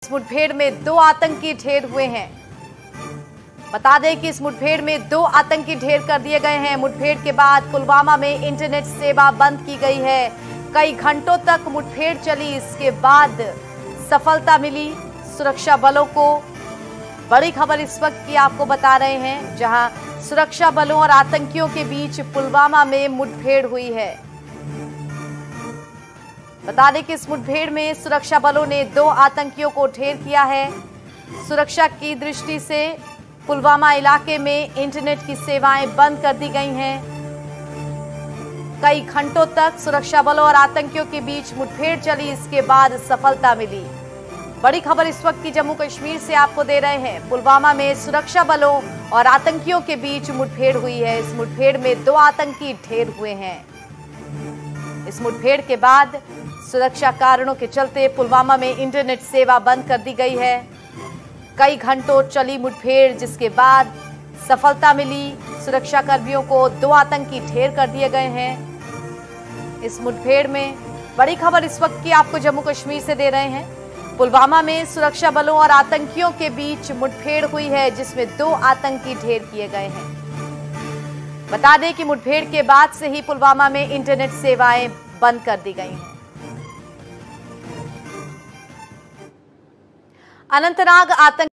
इस मुठभेड़ में 2 आतंकी ढेर हुए हैं। बता दें कि इस मुठभेड़ में 2 आतंकी ढेर कर दिए गए हैं। मुठभेड़ के बाद पुलवामा में इंटरनेट सेवा बंद की गई है। कई घंटों तक मुठभेड़ चली, इसके बाद सफलता मिली सुरक्षा बलों को। बड़ी खबर इस वक्त की आपको बता रहे हैं, जहां सुरक्षा बलों और आतंकियों के बीच पुलवामा में मुठभेड़ हुई है। बता दें कि इस मुठभेड़ में सुरक्षा बलों ने 2 आतंकियों को ढेर किया है। सुरक्षा की दृष्टि से पुलवामा इलाके में इंटरनेट की सेवाएं बंद कर दी गई हैं। कई घंटों तक सुरक्षा बलों और आतंकियों के बीच मुठभेड़ चली, इसके बाद सफलता मिली। बड़ी खबर इस वक्त की जम्मू कश्मीर से आपको दे रहे हैं। पुलवामा में सुरक्षा बलों और आतंकियों के बीच मुठभेड़ हुई है। इस मुठभेड़ में 2 आतंकी ढेर हुए हैं। इस मुठभेड़ के बाद सुरक्षा कारणों के चलते पुलवामा में इंटरनेट सेवा बंद कर दी गई है। कई घंटों चली मुठभेड़, जिसके बाद सफलता मिली। सुरक्षा कर्मियों को 2 आतंकी ढेर कर दिए गए हैं। इस मुठभेड़ में बड़ी खबर इस वक्त की आपको जम्मू कश्मीर से दे रहे हैं। पुलवामा में सुरक्षा बलों और आतंकियों के बीच मुठभेड़ हुई है, जिसमें 2 आतंकी ढेर किए गए हैं। बता दें कि मुठभेड़ के बाद से ही पुलवामा में इंटरनेट सेवाएं बंद कर दी गई हैं। अनंतनाग आतंक